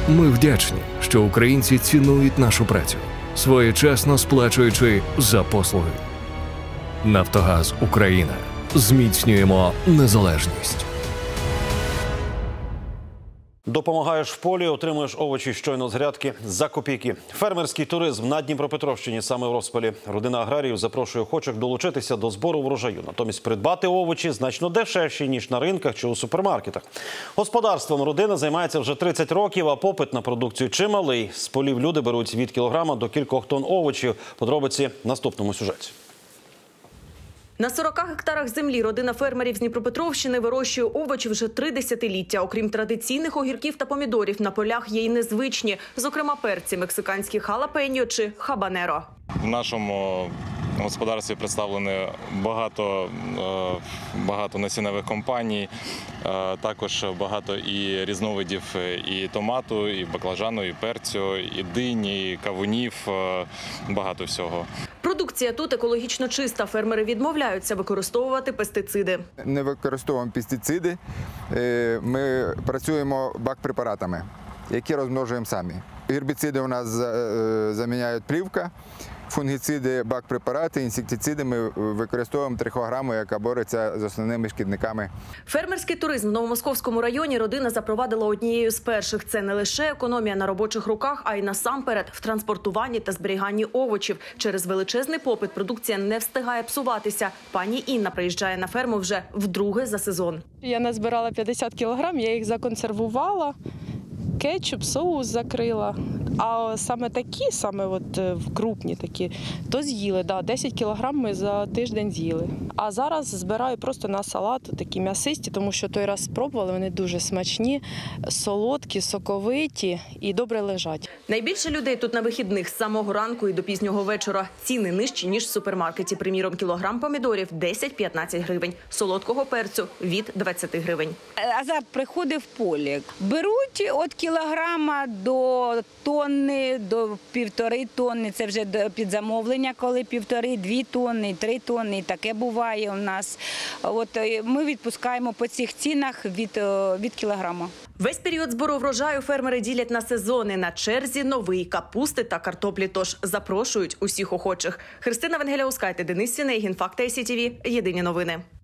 Ми вдячні, що українці цінують нашу працю, своєчасно сплачуючи за послуги. Нафтогаз Україна. Зміцнюємо незалежність. Допомагаєш в полі, отримуєш овочі щойно з грядки за копійки. Фермерський туризм на Дніпропетровщині саме в розпалі. Родина аграріїв запрошує охочих долучитися до збору врожаю. Натомість придбати овочі значно дешевші, ніж на ринках чи у супермаркетах. Господарством родина займається вже 30 років, а попит на продукцію чималий. З полів люди беруть від кілограма до кількох тонн овочів. Подробиці в наступному сюжеті. На 40 гектарах землі родина фермерів з Дніпропетровщини вирощує овочі вже 3 десятиліття. Окрім традиційних огірків та помідорів, на полях є й незвичні, зокрема перці, мексиканські халапеньо чи хабанеро. В нашому господарстві представлено багато насінневих компаній, також багато і різновидів і томату, і баклажану, і перцю, і дині, і кавунів, багато всього. Продукція тут екологічно чиста. Фермери відмовляються використовувати пестициди. Не використовуємо пестициди, ми працюємо бакпрепаратами, які розмножуємо самі. Гербіциди у нас заміняють плівка, фунгіциди, бакпрепарати, інсектициди ми використовуємо трихограму, яка бореться з основними шкідниками. Фермерський туризм в Новомосковському районі родина запровадила однією з перших. Це не лише економія на робочих руках, а й насамперед в транспортуванні та зберіганні овочів. Через величезний попит продукція не встигає псуватися. Пані Інна приїжджає на ферму вже вдруге за сезон. Я назбирала 50 кілограм, я їх законсервувала. Кетчуп, соус закрила, а саме такі, крупні такі, то з'їли, 10 кілограм ми за тиждень з'їли. А зараз збираю просто на салат, такі м'ясисті, тому що той раз спробували, вони дуже смачні, солодкі, соковиті і добре лежать. Найбільше людей тут на вихідних з самого ранку і до пізнього вечора. Ціни нижчі, ніж в супермаркеті. Приміром, кілограм помідорів – 10-15 гривень, солодкого перцю – від 20 гривень. Азарт приходить в полі. Беруть від кілограма до тонни, до 1,5 тонни. Це вже під замовлення, коли 1,5-2 тонни, 3 тонни. І таке буває у нас. Ми відпускаємо по цих цінах від кілограма. Весь період збору врожаю фермери ділять на сезони. На черзі новий – капусти та картоплі. Тож запрошують усіх охочих. Христина Венгеля-Ускайте, Денис Сінегін, Факти СІТВ. Єдині новини.